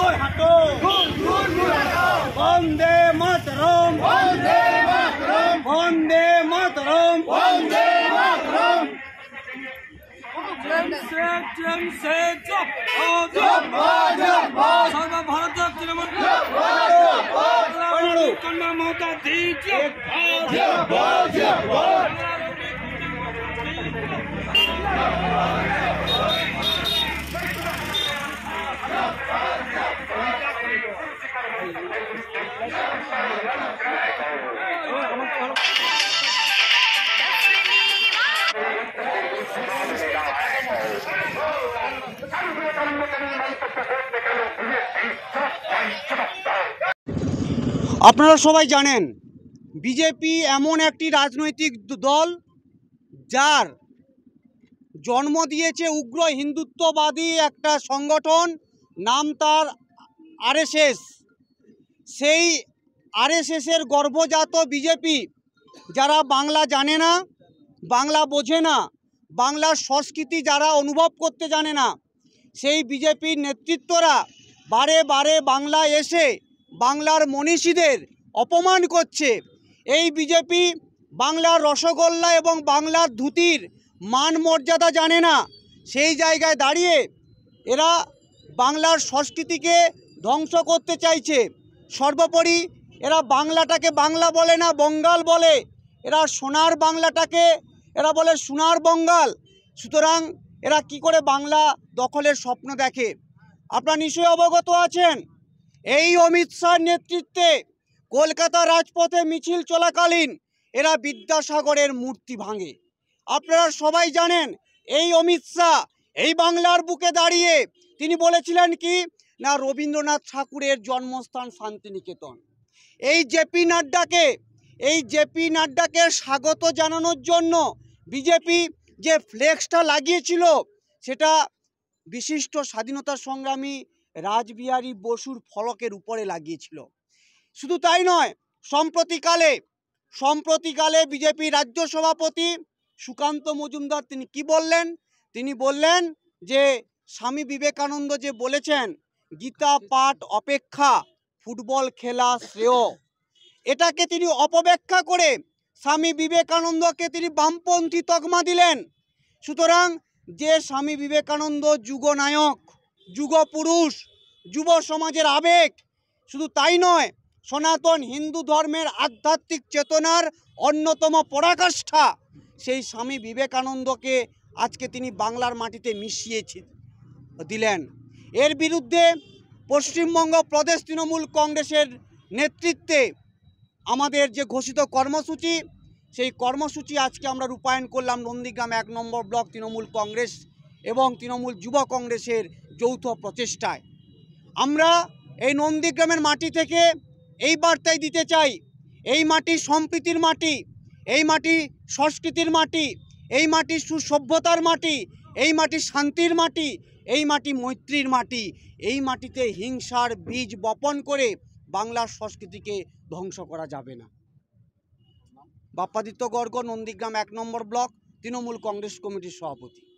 বন্দে মাতরম, বন্দে মাতরম, বন্দে মাতরম, বন্দে মাতরম। সর্বভারতীয় তৃণমূল কন্যা মমতা আপনারা সবাই জানেন বিজেপি এমন একটি রাজনৈতিক দল যার জন্ম দিয়েছে উগ্র হিন্দুত্ববাদী একটা সংগঠন, নাম তার আরএসএস। সেই আরএসএসের গর্ভজাত বিজেপি, যারা বাংলা জানে না, বাংলা বোঝে না, বাংলার সংস্কৃতি যারা অনুভব করতে জানে না, সেই বিজেপির নেতৃত্বরা বারে বারে বাংলা এসে বাংলার মনীষীদের অপমান করছে। এই বিজেপি বাংলার রসগোল্লা এবং বাংলার ধুতির মান মর্যাদা জানে না। সেই জায়গায় দাঁড়িয়ে এরা বাংলার সংস্কৃতিকে ধ্বংস করতে চাইছে। সর্বোপরি এরা বাংলাটাকে বাংলা বলে না, বঙ্গাল বলে। এরা সোনার বাংলাটাকে এরা বলে সোনার বঙ্গাল। সুতরাং এরা কি করে বাংলা দখলের স্বপ্ন দেখে? আপনারা নিশ্চয়ই অবগত আছেন, এই অমিত শাহর নেতৃত্বে কলকাতা রাজপথে মিছিল চলাকালীন এরা বিদ্যাসাগরের মূর্তি ভাঙে। আপনারা সবাই জানেন এই অমিত শাহ এই বাংলার বুকে দাঁড়িয়ে তিনি বলেছিলেন কি না, রবীন্দ্রনাথ ঠাকুরের জন্মস্থান শান্তিনিকেতন। এই জেপি নাড্ডাকে স্বাগত জানানোর জন্য বিজেপি যে ফ্লেক্সটা লাগিয়েছিল সেটা বিশিষ্ট স্বাধীনতা সংগ্রামী রাসবিহারী বসুর ফলকের উপরে লাগিয়েছিল। শুধু তাই নয়, সম্প্রতিকালে বিজেপি রাজ্য সভাপতি সুকান্ত মজুমদার তিনি কি বললেন? তিনি বললেন যে স্বামী বিবেকানন্দ যে বলেছেন গীতা পাঠ অপেক্ষা ফুটবল খেলা শ্রেয়, এটাকে তিনি অপব্যাখ্যা করে স্বামী বিবেকানন্দকে তিনি বামপন্থী তকমা দিলেন। সুতরাং যে স্বামী বিবেকানন্দ যুগনায়ক, যুগপুরুষ, যুব সমাজের আবেগ, শুধু তাই নয়, সনাতন হিন্দু ধর্মের আধ্যাত্মিক চেতনার অন্যতম পরাকাষ্ঠা, সেই স্বামী বিবেকানন্দকে আজকে তিনি বাংলার মাটিতে মিশিয়ে দিলেন। এর বিরুদ্ধে পশ্চিমবঙ্গ প্রদেশ তৃণমূল কংগ্রেসের নেতৃত্বে আমাদের যে ঘোষিত কর্মসূচি, সেই কর্মসূচি আজকে আমরা রূপায়ণ করলাম নন্দীগ্রাম 1 নম্বর ব্লক তৃণমূল কংগ্রেস এবং তৃণমূল যুব কংগ্রেসের যৌথ প্রচেষ্টায়। আমরা এই নন্দীগ্রামের মাটি থেকে এই বার্তাই দিতে চাই, এই মাটি সম্প্রীতির মাটি, এই মাটি সংস্কৃতির মাটি, এই মাটি সুসভ্যতার মাটি, এই মাটি শান্তির মাটি, এই মাটি মৈত্রীর মাটি। এই মাটিতে হিংসার বীজ বপন করে বাংলার সংস্কৃতিকে ধ্বংস করা যাবে না। বাপ্পাদিত্য গর্গ, নন্দীগ্রাম 1 নম্বর ব্লক তৃণমূল কংগ্রেস কমিটির সভাপতি।